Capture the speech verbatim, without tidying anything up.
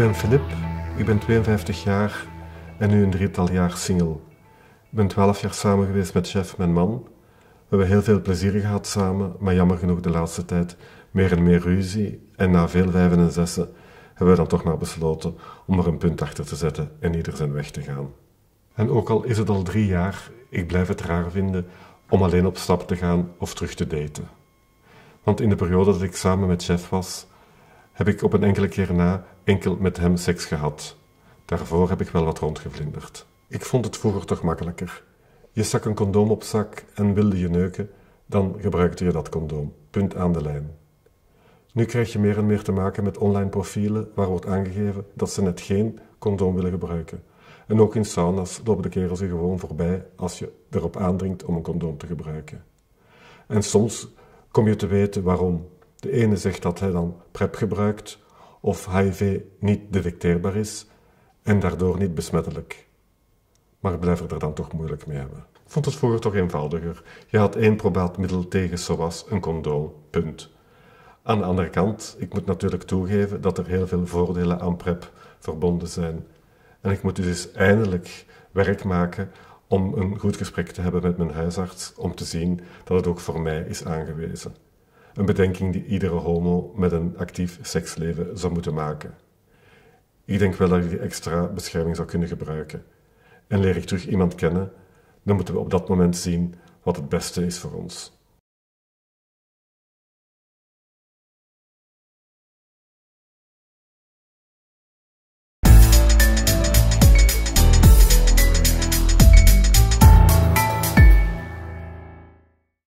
ben Filip, ik ben tweeënvijftig jaar en nu een drietal jaar single. Ik ben twaalf jaar samen geweest met Jeff, mijn man. We hebben heel veel plezier gehad samen, maar jammer genoeg de laatste tijd meer en meer ruzie. En na veel vijven en zessen hebben we dan toch maar besloten om er een punt achter te zetten en ieder zijn weg te gaan. En ook al is het al drie jaar, ik blijf het raar vinden om alleen op stap te gaan of terug te daten. Want in de periode dat ik samen met Jeff was, heb ik op een enkele keer na enkel met hem seks gehad. Daarvoor heb ik wel wat rondgevlinderd. Ik vond het vroeger toch makkelijker. Je stak een condoom op zak en wilde je neuken, dan gebruikte je dat condoom. Punt aan de lijn. Nu krijg je meer en meer te maken met online profielen waar wordt aangegeven dat ze net geen condoom willen gebruiken. En ook in sauna's lopen de kerels je gewoon voorbij als je erop aandringt om een condoom te gebruiken. En soms kom je te weten waarom. De ene zegt dat hij dan PrEP gebruikt of H I V niet detecteerbaar is en daardoor niet besmettelijk. Maar ik blijf er dan toch moeilijk mee hebben. Ik vond het vroeger toch eenvoudiger. Je had één probaat middel tegen zoals een condoom, punt. Aan de andere kant, ik moet natuurlijk toegeven dat er heel veel voordelen aan PrEP verbonden zijn. En ik moet dus eens eindelijk werk maken om een goed gesprek te hebben met mijn huisarts, om te zien dat het ook voor mij is aangewezen. Een bedenking die iedere homo met een actief seksleven zou moeten maken. Ik denk wel dat ik die extra bescherming zou kunnen gebruiken. En leer ik terug iemand kennen, dan moeten we op dat moment zien wat het beste is voor ons.